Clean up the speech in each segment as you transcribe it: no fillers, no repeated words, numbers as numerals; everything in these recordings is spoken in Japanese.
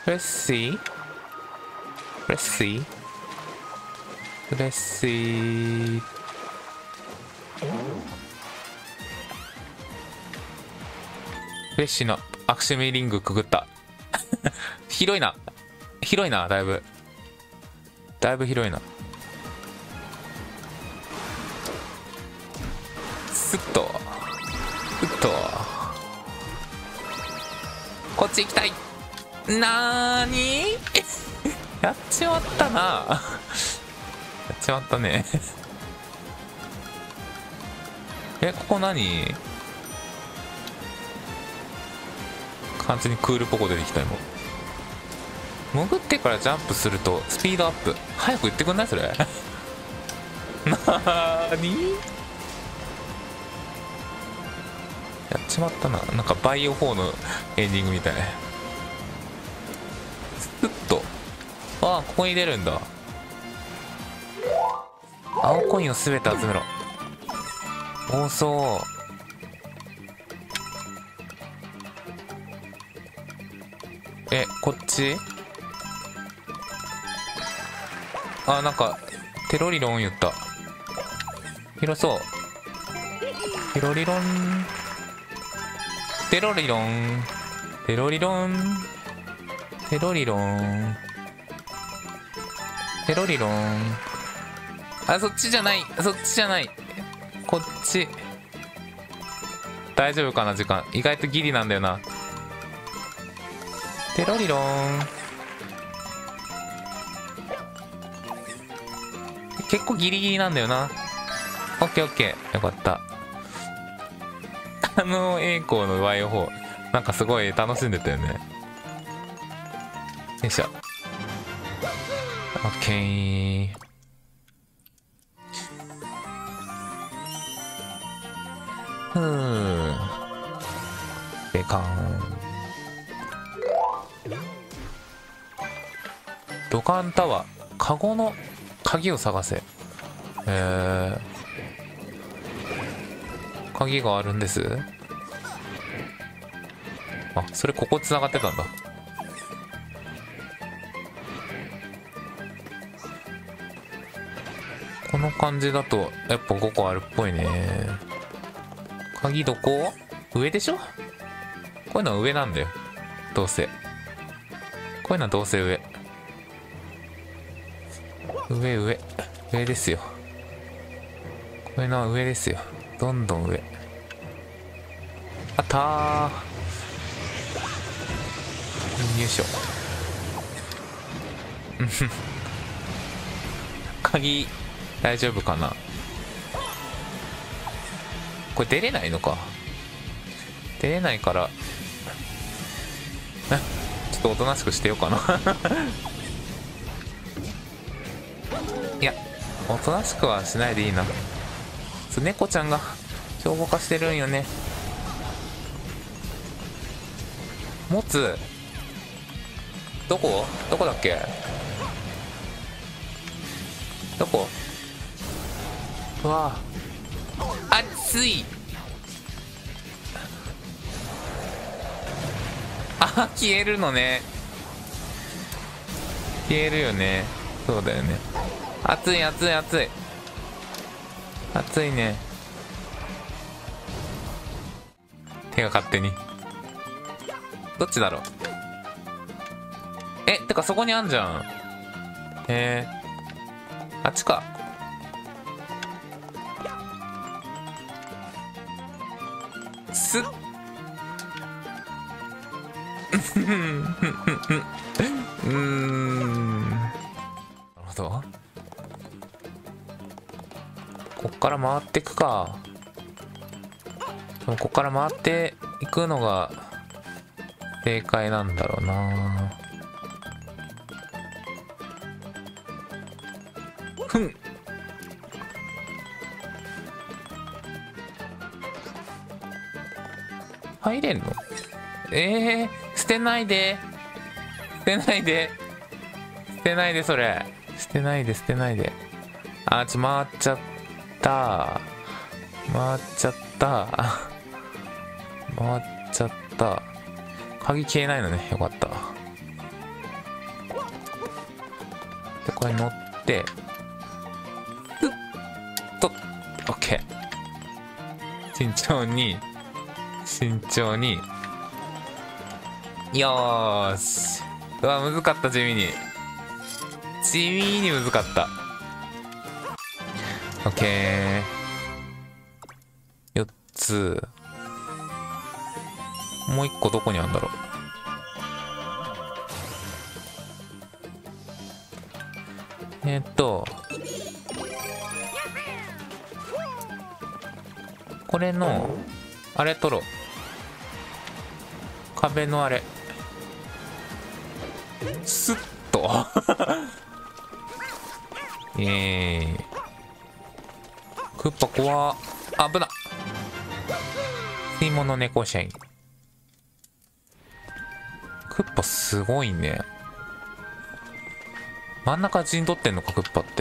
Let's see. Let's see. Let's see. フレッシュのアクシミリングくぐった。広いな。広いな、だいぶ。だいぶ広いな。スッと。うっと。こっち行きたい。なーにやっちまったな。やっちまったね。え、ここ何？完全にクールポコ出てきた今。潜ってからジャンプするとスピードアップ。早く言ってくんないそれ。なーに？やっちまったな。なんかバイオ4のエンディングみたい。スッと。ああ、ここに出るんだ。青コインを全て集めろ。多そう。え、こっち？あ、なんかテロリロン言った。広そう。テロリロン。テロリロン。テロリロン。テロリロン。テロリロン。あ、そっちじゃない。そっちじゃない。こっち。大丈夫かな時間。意外とギリなんだよな。テロリロン。結構ギリギリなんだよな。オッケーオッケー。よかった。栄光のワイオ4。なんかすごい楽しんでたよね。よいしょ。オッケー。ふぅ。ベカーン。土管タワー。カゴの鍵を探せ。鍵があるんです。あ、それここ繋がってたんだ。この感じだとやっぱ5個あるっぽいね。鍵どこ？上でしょ？こういうのは上なんだよ。どうせ。こういうのはどうせ上。上ですよ。こういうのは上ですよ。どんどん上。あったー。よいしょ。鍵大丈夫かな。これ出れないのか。出れないからちょっとおとなしくしてようかな。いや、おとなしくはしないでいいな。猫ちゃんが凶暴化してるんよね。持つ。どこだっけ。どこ。うわあ、熱い。あ、消えるのね。消えるよね。そうだよね。熱い熱い熱い熱いね。手が勝手に。どっちだろう。え、てかそこにあんじゃん。あっちか。すっ。なるほど。こっから回っていくか。でもこっから回っていくのが正解なんだろうな。ふん。入れんの？捨てないで。捨てないで。捨てないで、それ。捨てないで、捨てないで。あ、回っちゃった。回っちゃった。回っちゃった。鍵消えないのね。よかった。 でこれ乗って、うっと、オッケー。慎重に慎重に。よーし。うわ、難かった。地味に難かった。オッケー。4つ。もう1個どこにあるんだろう。これのあれ取ろう。壁のあれスッとイエーイ。クッパ怖っ。危なっ。吸い物猫社員。クッパすごいね。真ん中陣取ってんのか、クッパって。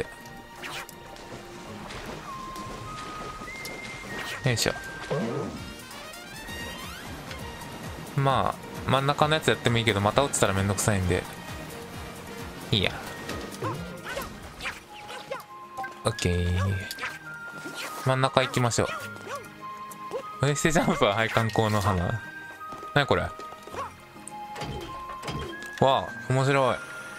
よいしょ。まあ真ん中のやつやってもいいけど、また落ちたらめんどくさいんでいいや。オッケー。真ん中行きましょう。エステジャンプは配管工の花。なにこれ。わあ、面白い。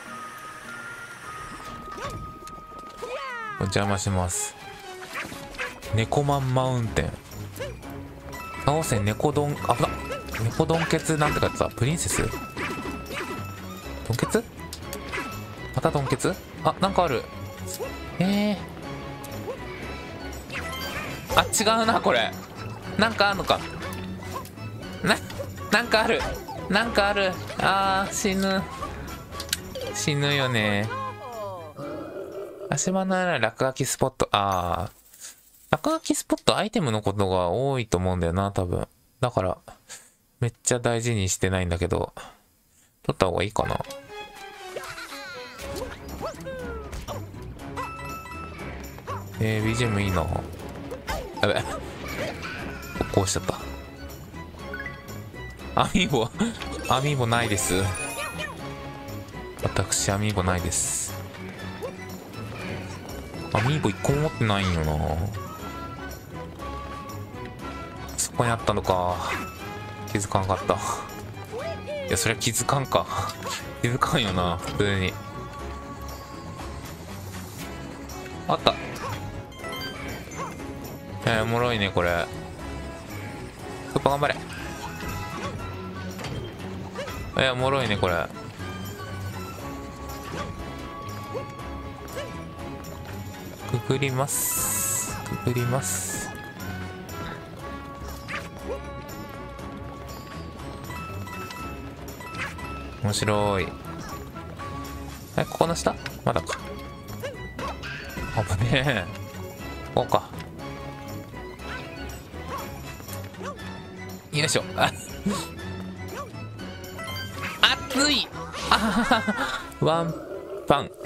お邪魔します。猫マンマウンテン。倒せ猫ドン。あぶな。猫ドンケツなんて書いてた。プリンセスドンケツ。またドンケツ。あ、なんかある。あ、違うなこれ。なんかあんのか。なんかある。なんかある。あー、死ぬよね。足場のある落書きスポット。あー、落書きスポットアイテムのことが多いと思うんだよな、多分。だからめっちゃ大事にしてないんだけど、取った方がいいかな。BGM いいな。やべ、こうしちゃった。アミーボないです。私アミーボないです。アミーボ1個も持ってないんよな。そこにあったのか。気づかんかった。いや、そりゃ気づかんか。気づかんよな、普通に。あった。おもろいねこれ。クッパ頑張れ。おもろいねこれ。くぐります。くぐります。面白い。ここの下まだか。危ねえ。こうか。よいしょ。熱い。あはは。ワンパン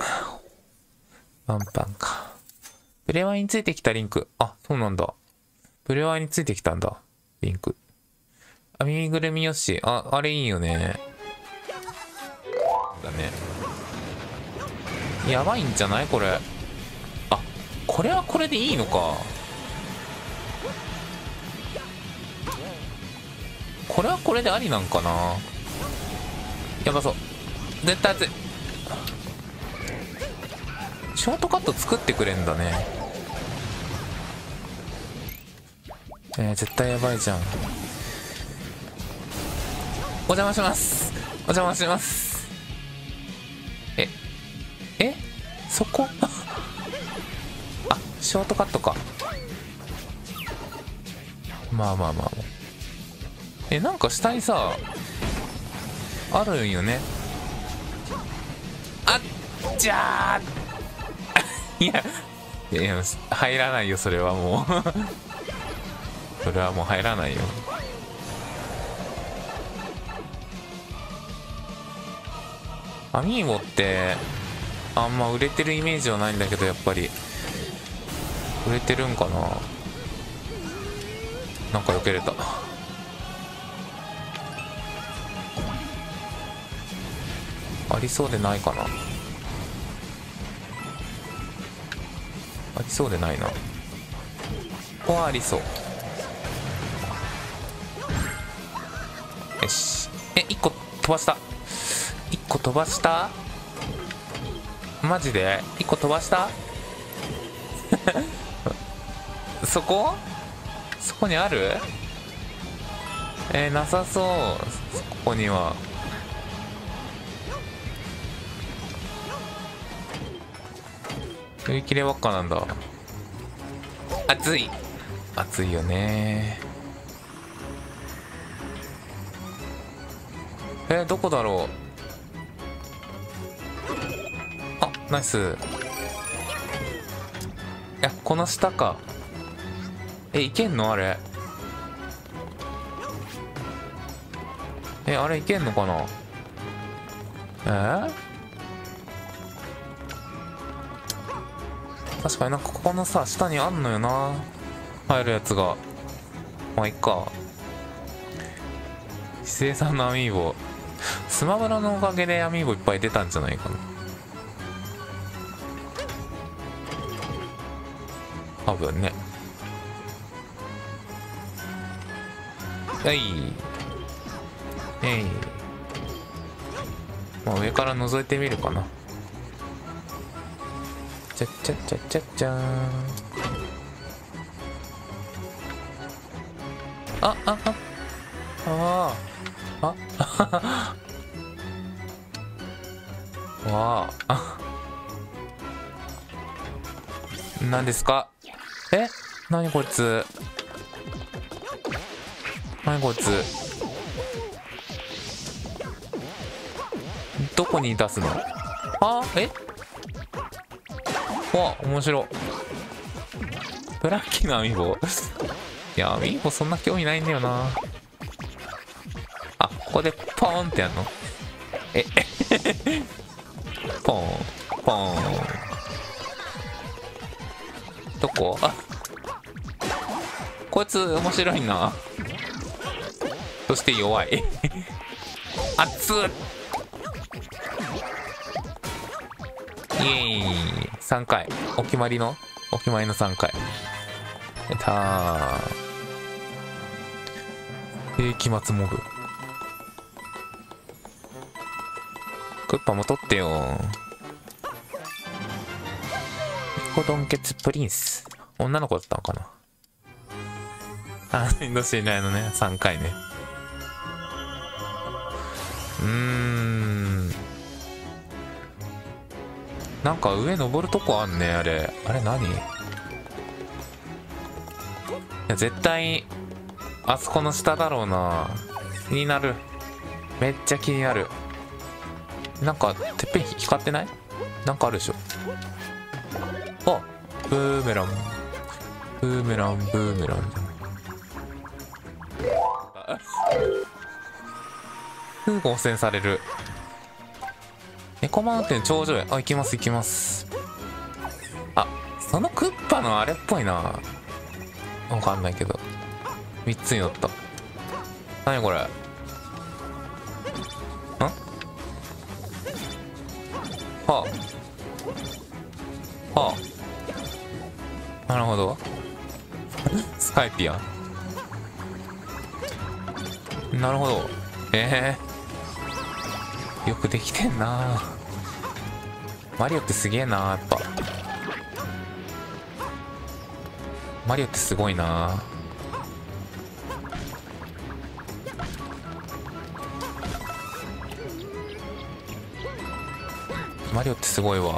か。プレワイについてきたリンク。あ、そうなんだ。プレワイについてきたんだリンク。耳ぐるみよし。あれいいよね。だね。やばいんじゃないこれ。あ、これはこれでいいのか。これはこれでありなんかな。やばそう。絶対熱い。ショートカット作ってくれんだね。絶対やばいじゃん。お邪魔します。お邪魔します。そこあ、ショートカットか。まあなんか下にさあるんよね。あっじゃーいや入らないよそれはもうそれはもう入らないよ。アミーゴってあんま売れてるイメージはないんだけど、やっぱり売れてるんかな。なんか避けれた。ありそうでないかな。 りそうでないな。ここはありそう。よし。1個飛ばした。1個飛ばした。マジで1個飛ばしたそこにある？なさそう。ここには。売り切ればっかなんだ。暑い。暑いよね。どこだろう。あ、ナイス。いや、この下か。いけんのあれ。あれいけんのかな。確かになんかここのさ、下にあんのよな。入るやつが。まあ、いっか。資生さんのアミーボ。スマブラのおかげでアミーボいっぱい出たんじゃないかな。多分ね。まあ、上から覗いてみるかな。ちゃっちゃっちゃっちゃっちゃーん。わあ。何ですか？何こいつ。何こいつ。どこに出すの？わ、面白い。ブラッキーのアミーボ。いや、アミーボそんな興味ないんだよな。ここでポーンってやんの？ポーン、ポーン。どこ？こいつ面白いな。そして弱い。熱っ。イエーイ。3回。お決まりの3回。やったー。期末モブ。クッパも取ってよ。子ドンケツプリンス。女の子だったのかな。インドシナのね、3回ね。なんか上登るとこあんね、あれ。あれ何？いや、絶対、あそこの下だろうな。気になる。めっちゃ気になる。なんか、てっぺん光ってない？なんかあるでしょ。ブーメラン。ブーメラン、ブーメラン。すぐ汚染される。エコマウンテン頂上へ。行きます、行きます。そのクッパのあれっぽいな。わかんないけど。3つに乗った。何これ。なるほど。スカイピアン。なるほど。よくできてんな。マリオってすげえな、やっぱ。マリオってすごいな。マリオってすごいわ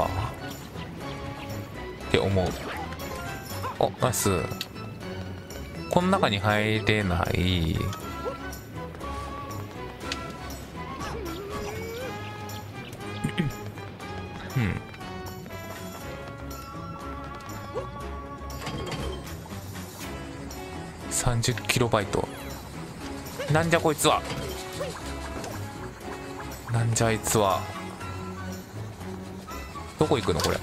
って思う。ナイス。この中に入れない。30キロバイト。なんじゃこいつは。なんじゃあいつは。どこ行くのこれ。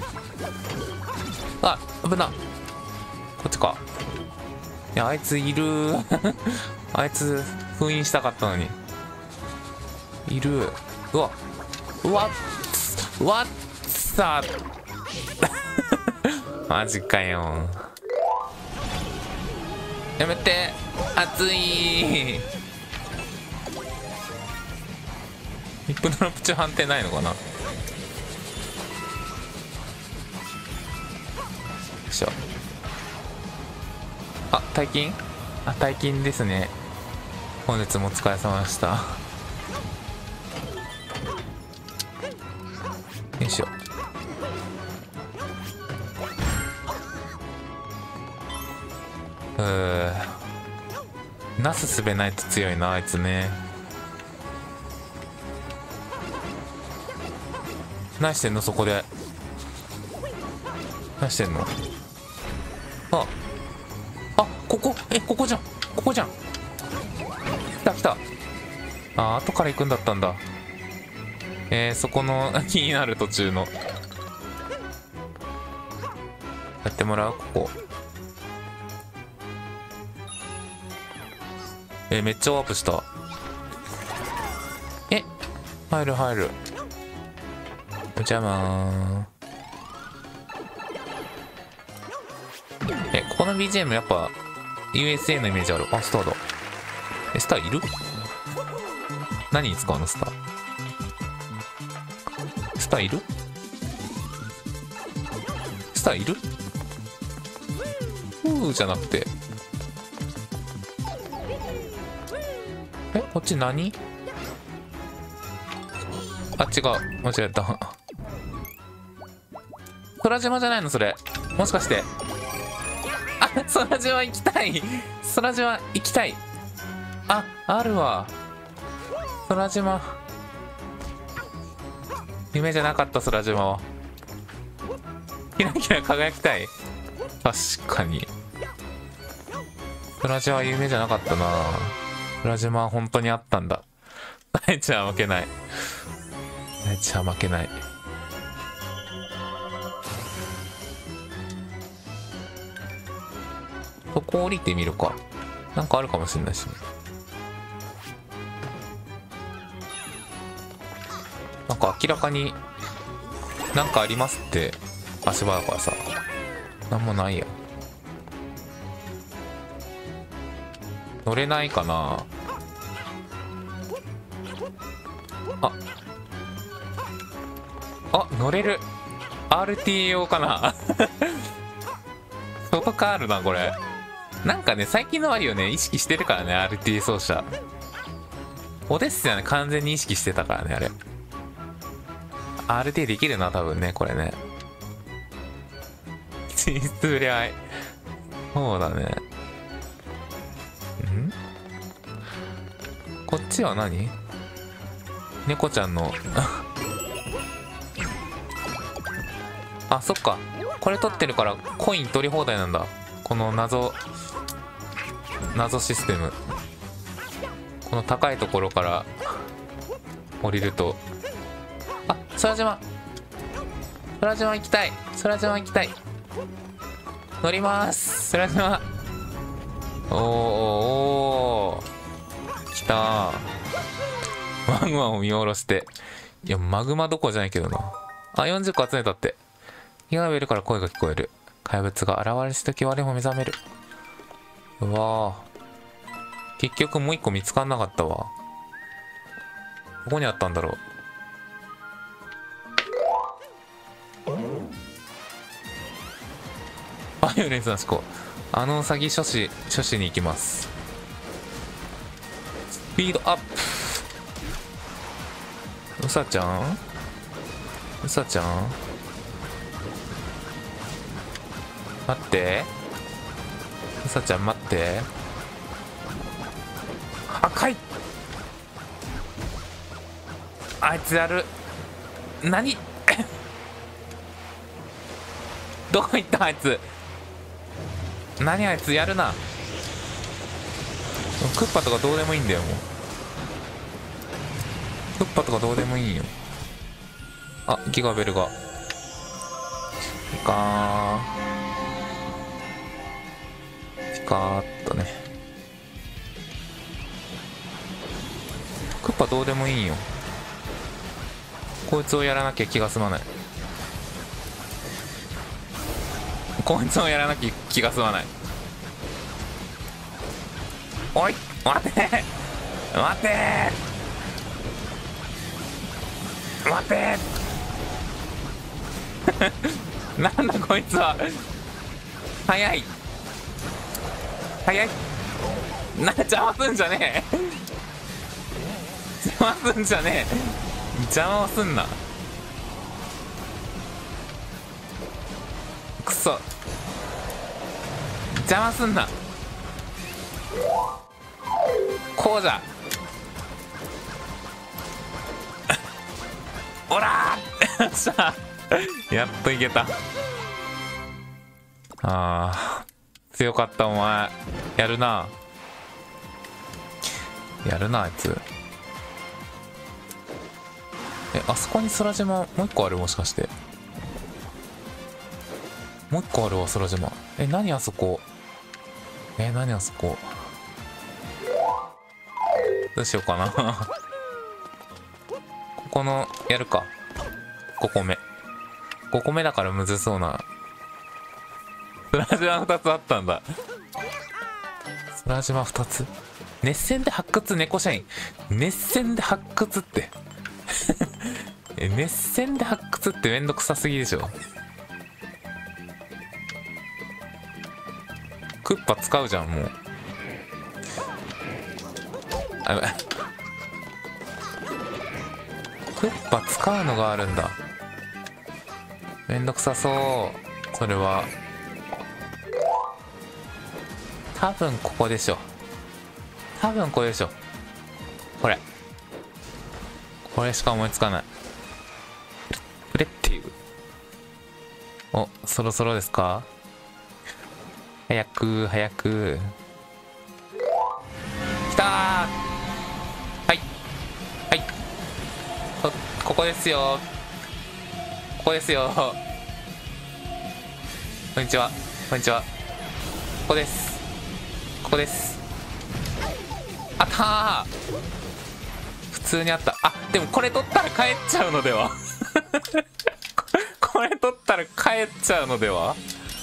危な。こっちか。いや、あいついる。あいつ封印したかったのにいる。うわっさマジかよ。やめて、熱い。ヒップドロップ中判定ないのかな。よいしょ。あ、大金？あ、大金ですね。本日もお疲れ様でした。よいしょ。なすすべないと強いな、あいつね。何してんのそこで。何してんの。あ、ここ、ここじゃん、ここじゃん。来た来た。あ、後から行くんだったんだ。そこの気になる途中の。やってもらう、ここ。めっちゃワープした。入る入る。お邪魔ー。ここの BGM やっぱ USA のイメージある。あ、スターだ。スターいる？何に使うのスター？スターいる？スターいる？じゃなくて。こっち何？あ、違う。間違えた。空島じゃないのそれ。もしかして。あ、空島行きたい。空島行きたい。あ、あるわ。空島。夢じゃなかった空島は。キラキラ輝きたい。確かに。空島は夢じゃなかったな。空島は本当にあったんだ。大ちゃんは負けない。大ちゃんは負けない。そこ降りてみるか。なんかあるかもしれないしね。なんか明らかになんかありますって足場だからさ。なんもないや。乗れないかな。乗れる。 RTA かな。外かあるなこれ。なんかね最近のマリオね意識してるからね RTA 走者。オデッセイはね完全に意識してたからねあれ。RTA できるな多分ねこれね。実質触れ合い。そうだね。こっちは何？猫ちゃんのあ、そっか。これ取ってるからコイン取り放題なんだ。この謎システム。この高いところから降りると。あ、空島行きたい。空島行きたい。乗ります。空島。おー来たー。マグマを見下ろして。いやマグマどころじゃないけどな。あ、40個集めたって。火が植えるから声が聞こえる。怪物が現れしとき我も目覚める。うわー、結局もう一個見つかんなかったわ。どこにあったんだろう。バイオレンスなしこ。あのウサギ初子に行きます。スピードアップ。うさちゃん待って。うさちゃん待って。赤い。あいつやる。何どこ行ったあいつ。何あいつやるな。クッパとかどうでもいいんだよもう。クッパとかどうでもいいよ。あ、ギガベルがいいかー。ピカーっとね。クッパどうでもいいよ。こいつをやらなきゃ気が済まない。 こいつもやらなきゃ気が済まない。おい待て待て待てなんだこいつは。早い早い。邪魔すんじゃねえ邪魔すんじゃねえ。邪魔をすんな。くそ邪魔すんな。こうじゃおらーよっしゃやっといけた。あー強かった。お前やるなやるなあいつ。あそこに空島もう一個ある。もしかしてもう一個あるわ空島。何あそこ。何あそこ。どうしようかなここのやるか。5個目5個目だからむずそうな。空島2つあったんだ。空島2つ。熱戦で発掘猫社員。熱戦で発掘って熱戦で発掘ってめんどくさすぎでしょ。クッパ使うじゃんもう。あ、やばい。クッパ使うのがあるんだ。めんどくさそう。それは多分ここでしょ。多分これでしょ。これしか思いつかない。これっていう。お、そろそろですか。早く早く。きたー。はいはい。ここですよ。ここですよ。こんにちはこんにちは。ここです。ここです。あったー。普通にあった。あ、でもこれ取ったら帰っちゃうのではこれ取ったら帰っちゃうのでは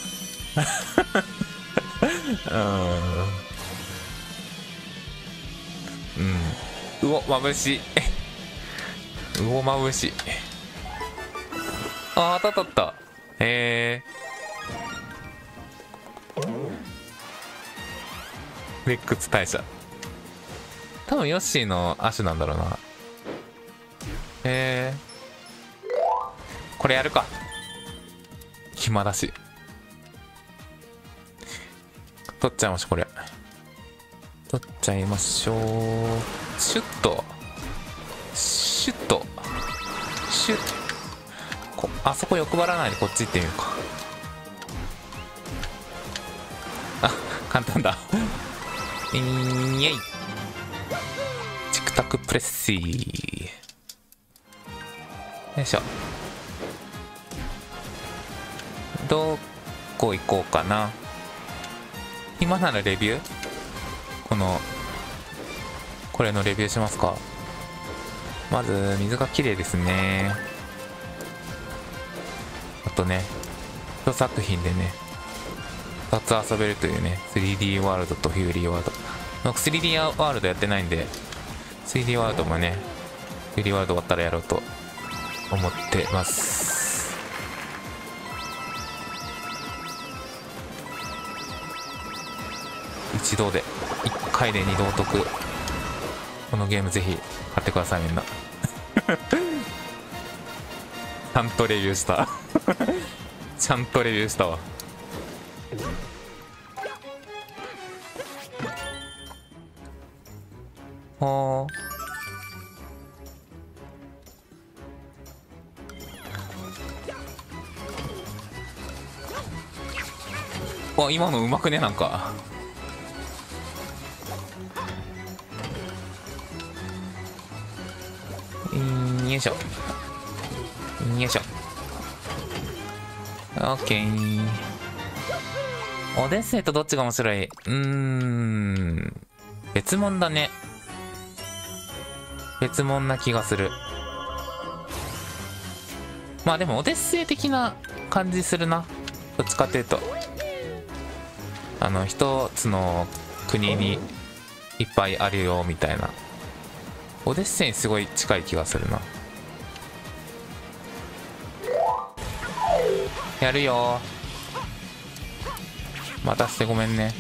うん。うお、眩しい。うお、眩しい。あ、当たった。レックス大社。多分ヨッシーの亜種なんだろうな。これやるか。暇だし。取っちゃいましょう、これ。取っちゃいましょう。シュッと。シュッと。シュッ。あそこ欲張らないでこっち行ってみようか。あ、簡単だ。イエイ。チクタクプレッシー。よいしょ。どこ行こうかな。今ならレビューこれのレビューしますか。まず水が綺麗ですね。あとね1作品でね2つ遊べるというね。 3D ワールドとフューリーワールド。僕 3D ワールドやってないんで 3D ワールドもね、フューリーワールド終わったらやろうと思ってます。一度で1回で2度お得。このゲームぜひ買ってくださいみんなちゃんとレビューしたちゃんとレビューしたわ。ほー。あ、今のうまくね。なんかよいしょよいしょ。オッケー。オデッセイとどっちが面白い？別物だね。別物な気がする。まあでもオデッセイ的な感じするな。 どっちかっていうと一つの国にいっぱいあるよみたいな。オデッセイにすごい近い気がするな。やるよ。待たせてごめんね。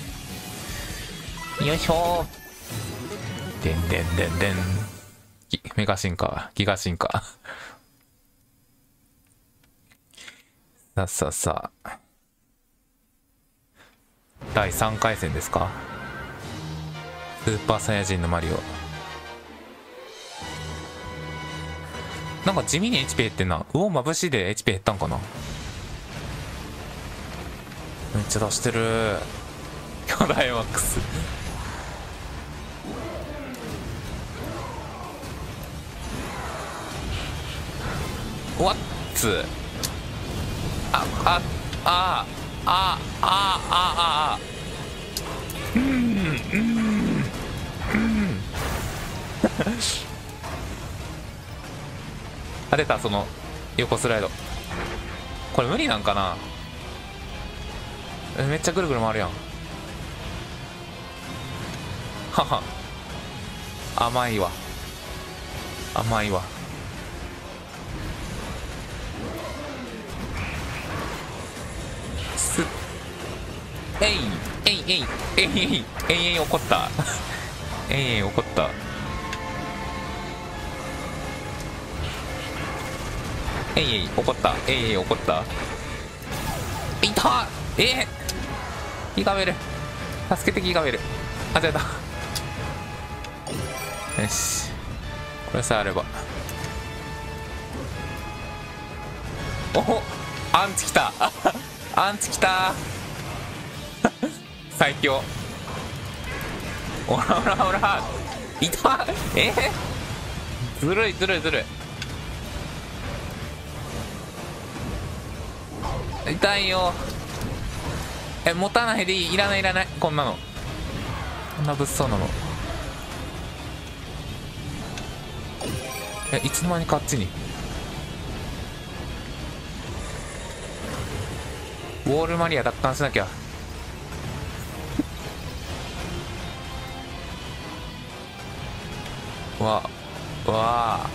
よいしょー。でんでんでんでん。メガ進化、ギガ進化。さあさあさあ。第3回戦ですか。スーパーサイヤ人のマリオ。なんか地味に HP 減ってんな。うお、眩しいで HP 減ったんかな。めっちゃ出してる。巨大マックス。わっつ。ああああああああ、出た。その横スライド。これ無理なんかな。めっちゃぐるぐる回るやん。はは。甘いわ甘いわ。すっえいえいえいえいえいえいえい怒ったえいえい怒った。えいえい怒った。えいえい怒った。いたギガベル助けて。ギガベルあ、出た。よし、これさえあれば。お、アンチきたアンチきた最強。おらおらおら、いた。ずるいずるいずるい。痛いよ。持たないでいい。いらないいらない。こんなの、こんな物騒なの。いつの間にかあっちに。ウォールマリア奪還しなきゃ。わあ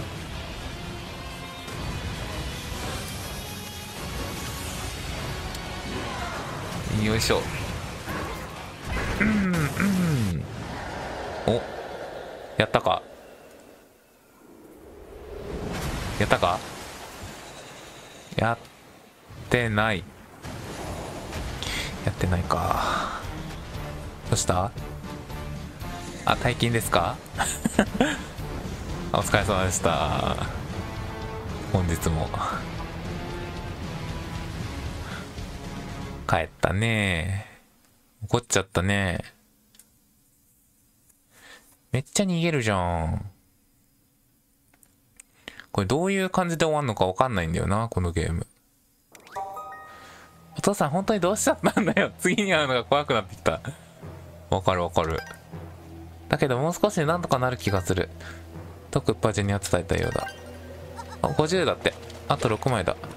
よいしょ。お、やったかやったか。やってない。やってないか。どうした。あ、大金ですかお疲れ様でした。本日も帰ったね。怒っちゃったね。めっちゃ逃げるじゃん。これどういう感じで終わんのかわかんないんだよな、このゲーム。お父さん本当にどうしちゃったんだよ。次に会うのが怖くなってきた。わかるわかる。だけどもう少しでなんとかなる気がするとクッパジュには伝えたようだ。あ、50だって。あと6枚だ。